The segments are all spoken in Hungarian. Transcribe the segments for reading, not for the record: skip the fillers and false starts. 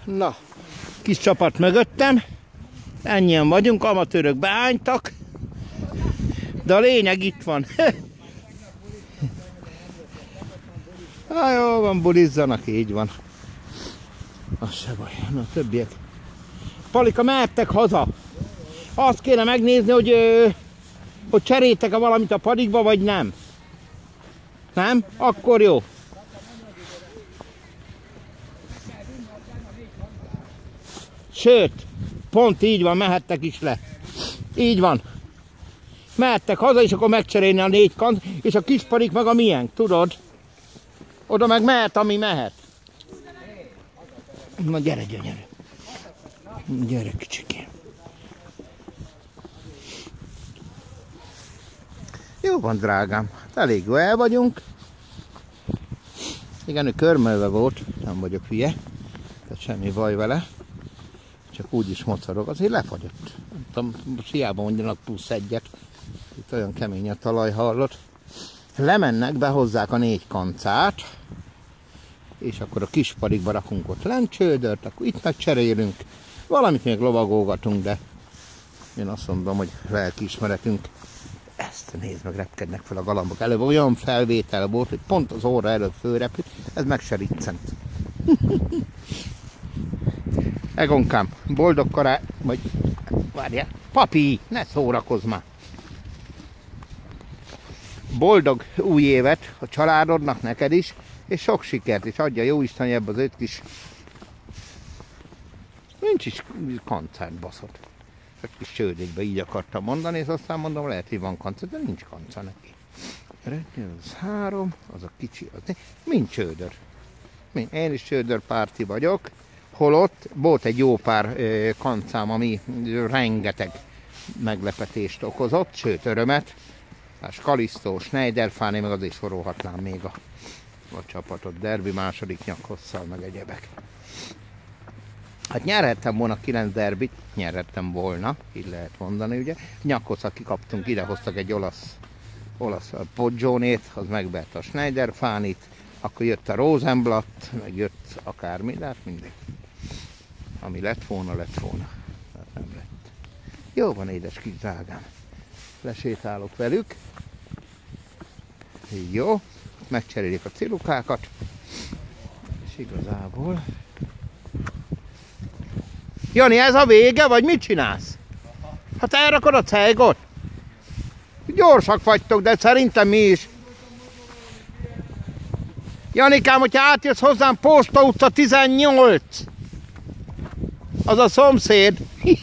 Na, kis csapat mögöttem. Ennyien vagyunk, amatőrök beánytak. De a lényeg itt van. Hát jó van, bulizzanak, így van. Az se baj, na többiek. Palika, mehettek haza. Azt kéne megnézni, hogy cseréltek-e valamit a padikba, vagy nem. Nem? Akkor jó. Sőt, pont így van, mehettek is le. Így van. Mehettek haza, és akkor megcserélni a 4 kant, és a kis padik meg a miénk, tudod? Oda meg mehet, ami mehet. Na gyere, gyönyörű. Gyere, kicsikém. Jó van, drágám. Elég jó el vagyunk. Igen, ő körmölve volt, nem vagyok hülye. Tehát semmi baj vele. Csak úgy is mocorog. Azért lefagyott. Nem tudom, most hiába mondjanak +1-et. Itt olyan kemény a talaj, hallott. Lemennek, behozzák a 4 kancát. És akkor a kis padikba rakunk ott lencsődört, akkor itt megcserélünk. Valamit még lovagolgatunk, de én azt mondom, hogy lelkiismeretünk. Ezt nézd meg, repkednek fel a galambok. Előbb olyan felvétel volt, hogy pont az óra előbb fölrepült, ez meg se riccent. Egonkám, boldog karácsony, vagy várjál, papi, ne szórakozz már. Boldog új évet a családodnak, neked is, és sok sikert, és adja Jóisten, hogy ebbe az 5 kis... Nincs is kancát, baszott. Csak kis csődékbe így akartam mondani, és aztán mondom, lehet, hogy van kanca, de nincs kanca neki. Az 3, az a kicsi, az mind csődör. Én is csődörpárti vagyok, holott volt egy jó pár kancám, ami rengeteg meglepetést okozott, sőt örömet. Kalisztó, Schneiderfáné, meg azért sorolhatnám még a csapatot, derbi második nyakhosszal, meg egyebek. Hát nyerhettem volna 9 derbit, nyerhettem volna, így lehet mondani, ugye. Nyakhosszal kikaptunk, ide hoztak egy olasz Poggiónét, az megvett a Schneiderfánit, akkor jött a Rosenblatt, meg jött akármi, de hát mindegy. Ami lett volna, lett volna. Hát nem lett. Jó van, édes kis drágám. Lesétálok velük. Jó, megcserélik a cilukákat. És igazából... Jani, ez a vége, vagy mit csinálsz? Hát elrakod a cejgot. Gyorsak vagytok, de szerintem mi is. Janikám, hogyha átjössz hozzám Posta utca 18. Az a szomszéd.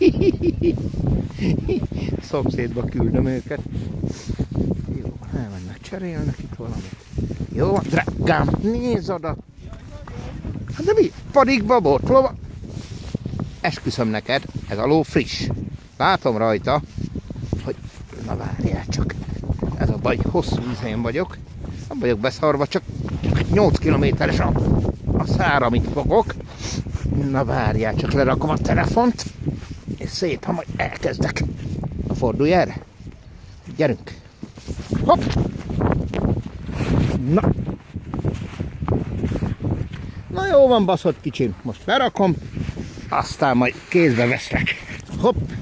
Szomszédba küldöm őket. Jó, elmennek, cserélnek itt valamit. Jó, drágám, nézd oda. Hát de mi? Padikba volt, lova. Esküszöm neked, ez a ló friss. Látom rajta, hogy... Na várjál csak. Ez a baj, hosszú izén vagyok. Nem vagyok beszarva, csak 8 kilométeres a szár, amit fogok. Na várjál, csak lerakom a telefont. És szép, ha majd elkezdek. Na fordulj erre. Gyerünk. Hopp! Na. Na jó van, baszott kicsim. Most lerakom. Aztán majd kézbe veszlek. Hopp!